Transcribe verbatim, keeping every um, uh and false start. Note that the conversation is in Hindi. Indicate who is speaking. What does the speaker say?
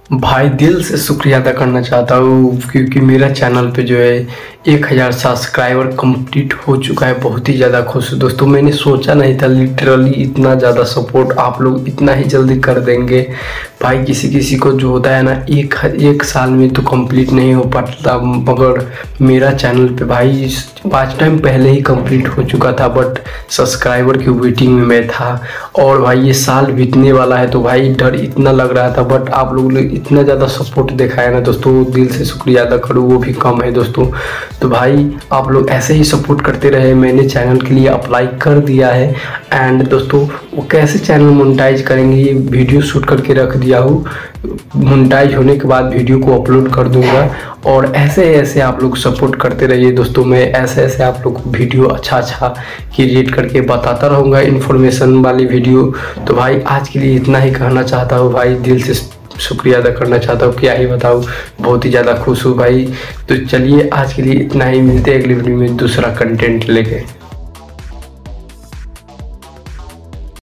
Speaker 1: भाई दिल से शुक्रिया अदा करना चाहता हूँ क्योंकि मेरा चैनल पे जो है एक हज़ार सब्सक्राइबर कंप्लीट हो चुका है। बहुत ही ज़्यादा खुश हूँ दोस्तों। मैंने सोचा नहीं था लिटरली इतना ज़्यादा सपोर्ट आप लोग इतना ही जल्दी कर देंगे। भाई किसी किसी को जो होता है ना एक एक साल में तो कंप्लीट नहीं हो पाता, मगर मेरा चैनल पे भाई पाँच टाइम पहले ही कंप्लीट हो चुका था, बट सब्सक्राइबर की वेटिंग में मैं था। और भाई ये साल बीतने वाला है तो भाई डर इतना लग रहा था, बट आप लोग ने इतना ज़्यादा सपोर्ट दिखाया ना दोस्तों, दिल से शुक्रिया अदा करूँ वो भी कम है दोस्तों। तो भाई आप लोग ऐसे ही सपोर्ट करते रहे। मैंने चैनल के लिए अप्लाई कर दिया है एंड दोस्तों वो कैसे चैनल मोनेटाइज करेंगे ये वीडियो शूट करके रख दिया हूँ। मोनेटाइज होने के बाद वीडियो को अपलोड कर दूंगा और ऐसे ऐसे आप लोग सपोर्ट करते रहिए दोस्तों। मैं ऐसे ऐसे आप लोग को वीडियो अच्छा अच्छा क्रिएट करके बताता रहूँगा, इन्फॉर्मेशन वाली वीडियो। तो भाई आज के लिए इतना ही कहना चाहता हूँ भाई, दिल से शुक्रिया अदा करना चाहता हूँ, क्या ही बताऊँ, बहुत ही ज़्यादा खुश हूँ भाई। तो चलिए आज के लिए इतना ही, मिलते हैं अगली वीडियो में दूसरा कंटेंट लेके।